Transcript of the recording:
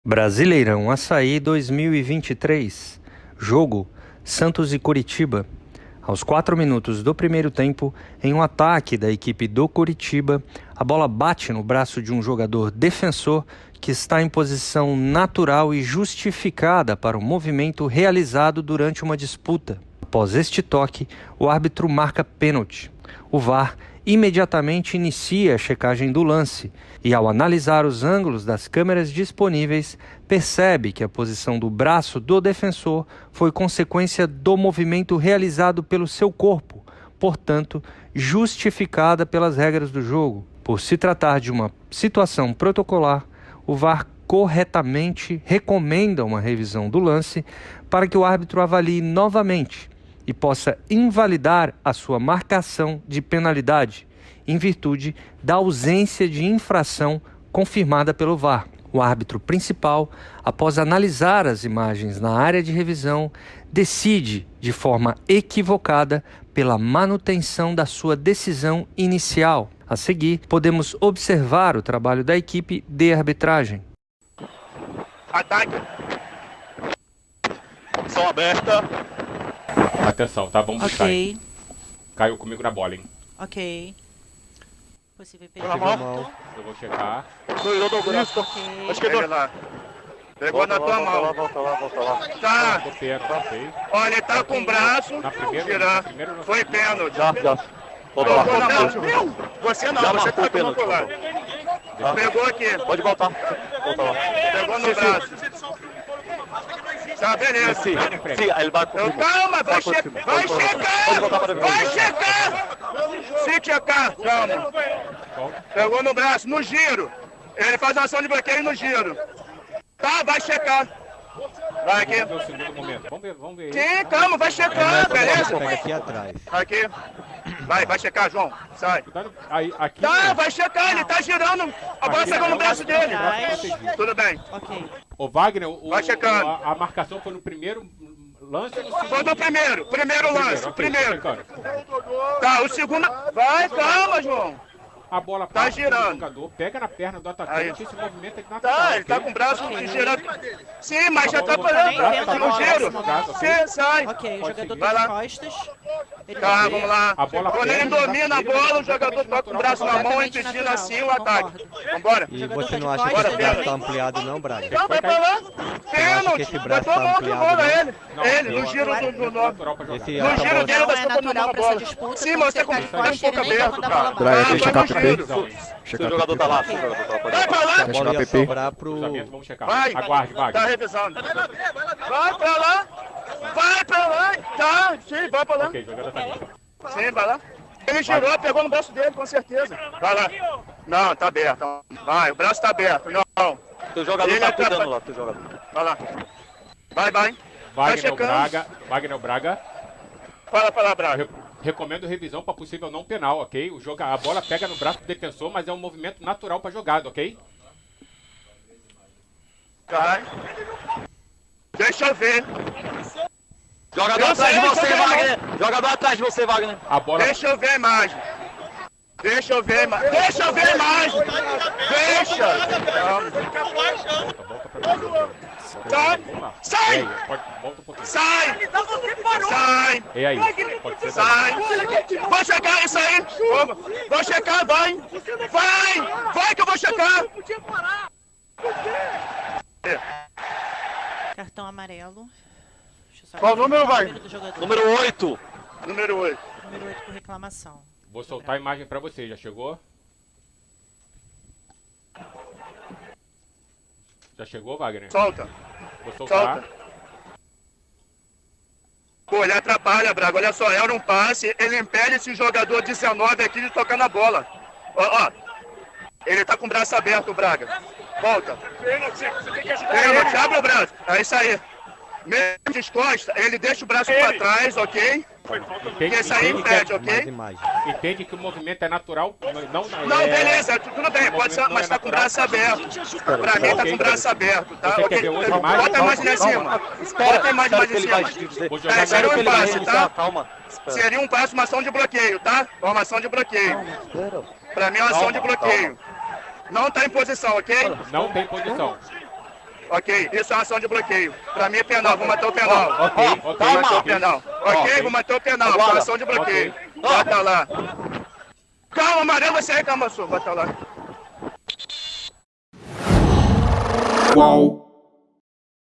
Brasileirão Açaí 2023. Jogo Santos e Coritiba. Aos 4 minutos do primeiro tempo, em um ataque da equipe do Coritiba, a bola bate no braço de um jogador defensor que está em posição natural e justificada para o movimento realizado durante uma disputa. Após este toque, o árbitro marca pênalti. O VAR imediatamente inicia a checagem do lance e, ao analisar os ângulos das câmeras disponíveis, percebe que a posição do braço do defensor foi consequência do movimento realizado pelo seu corpo, portanto, justificada pelas regras do jogo. Por se tratar de uma situação protocolar, o VAR corretamente recomenda uma revisão do lance para que o árbitro avalie novamente e possa invalidar a sua marcação de penalidade, em virtude da ausência de infração confirmada pelo VAR. O árbitro principal, após analisar as imagens na área de revisão, decide de forma equivocada pela manutenção da sua decisão inicial. A seguir, podemos observar o trabalho da equipe de arbitragem. Ataque. Som aberta. Atenção, tá? Vamos buscar. Ok. Caiu comigo na bola, hein? Ok. Possível Pela perigo. mão. Eu vou checar. Doidou do Cristo. Ok. Acho que é lá. Pegou na tua mão. Volta lá. Tá. Do pênalti, ok. Olha, ele tá com o braço. Na primeira, Tirar. não Foi pênalti. Já. Volta lá. Pegou na mão. Você não, Já você marcou tá o pênalti, com o lá. Pegou aqui. Pode voltar. Volta lá. Pegou no braço. Tá, beleza. Sim, ele vai Eu, calma, vai checar! Vai checar! Vai checar! Se checar, calma. Pegou no braço, no giro. Ele faz uma ação de bloqueio no giro. Tá, vai checar. Vai aqui. Vamos ver o segundo momento. Vamos ver. Sim, calma, vai checar, beleza? Pega aqui atrás. Aqui. Vai checar, João. Sai. Cuidado. Aí, aqui. Tá, vai checar, ele tá girando. A bola pegou no braço dele. Tudo bem. Ok. Ô, Wagner, Vai checando. a marcação foi no primeiro lance ou no segundo? Foi do primeiro lance, ok, primeiro. checando. Tá, o segundo. Vai, calma, João. A bola Tá passa girando. pelo jogador, pega na perna do atacante, esse movimento é natural. Tá, ele tá ok? com o braço girando. Sim, mas já tá Tá parando. bom, Tá no giro. ok? Sim, sai. Ok, o Pode jogador seguir. tá Vai de lá. costas. Ele Tá, vai- vamos lá. A bola Quando ele pega, domina a ele bola, o jogador tá com o braço na mão, Completamente impedindo natural, assim o ataque. concordo. Vambora. E jogador você tá não de acha que costas, esse braço né? tá ampliado não, Braga? Então vai pra lá. Pênalti. esse braço Botou a mão tá de ampliado, bola, né? ele. Ele, no giro do natural pra jogar. Esse No giro acabou- dele, Não tá é todo mundo natural na pra essa bola. disputa. Sim, quando mas você tá de tá um costas, ele pouco nem tá aberto, mandando a bola cara. pra Braga, lá. tem que Vai checar no PP. giro. Se o jogador tá lá, se o jogador tá lá, pode Vai ir. pra lá. A bola ia PP. sobrar pro... Cruzamento, vamos checar. Vai. Aguarde, Tá Wagner. revisando. Vai pra lá. Vai pra lá. Tá, sim, vai pra lá. Ok, o jogador tá limpo. Sim, vai lá. Ele girou, pegou no braço dele, com certeza. Vai lá. Não, tá aberto. Vai, o braço tá aberto. Não. Teu jogador Ele tá atrapalha. cuidando lá, teu jogador. Vai lá. Vai. Vai Wagner checando. Braga. Wagner Braga. Fala, Braga. Recomendo revisão para possível não penal, ok? A bola pega no braço do defensor, mas é um movimento natural para jogada, ok? Vai. Deixa eu ver. Jogador Eu atrás de sei, você, eu sei. Wagner. Jogador atrás de você, Wagner. A bola Deixa eu ver a imagem. Deixa eu ver a imagem. Deixa eu ver a imagem. Deixa. Sai. Vamos lá. Sai. E aí, volta um pouquinho. Sai. Sai. E aí? Pode ser. Sai. Vou checar isso aí. Vou checar, vai. Vai que eu vou checar. Cartão amarelo. Deixa eu só Qual ver número vai? do jogador. Número 8. Número 8. Número 8 por reclamação. Vou soltar a imagem para você. Já chegou? Já chegou, Wagner? Solta. Vou soltar. Solta. Pô, ele atrapalha, Braga. Olha só, era um passe. Ele impede esse jogador 19 aqui de tocar na bola. Ó. Ele tá com o braço aberto, Braga. Volta. Pênalti, abre o braço. É isso aí. Mesmo descosta, ele deixa o braço pra trás, ok? Porque isso aí impede, Mais ok? imagem. Entende que o movimento é natural? Não, beleza, tudo bem, pode ser, mas tá com o braço aberto. Pra mim tá com o braço aberto, tá? Você quer ver outra imagem? Bota a imagem lá em cima. Bota a imagem mais em Ele vai cima. Vou jogar Seria um Ele vai empate, reiniciar, tá? calma. Espera. Seria um passo, uma ação de bloqueio, tá? Uma ação de bloqueio. Espera. Pra mim é uma ação de bloqueio. Não tá em posição, ok? Não tem posição. Ok, isso é uma ação de bloqueio. Pra mim é penal, vou matar o penal. Ok, Vou ok, matar o ok. penal. Ok, vou matar o penal. Aguarda. Ação de bloqueio. Bota lá. Calma, amarelo, você reclama, sua. Bota lá. Qual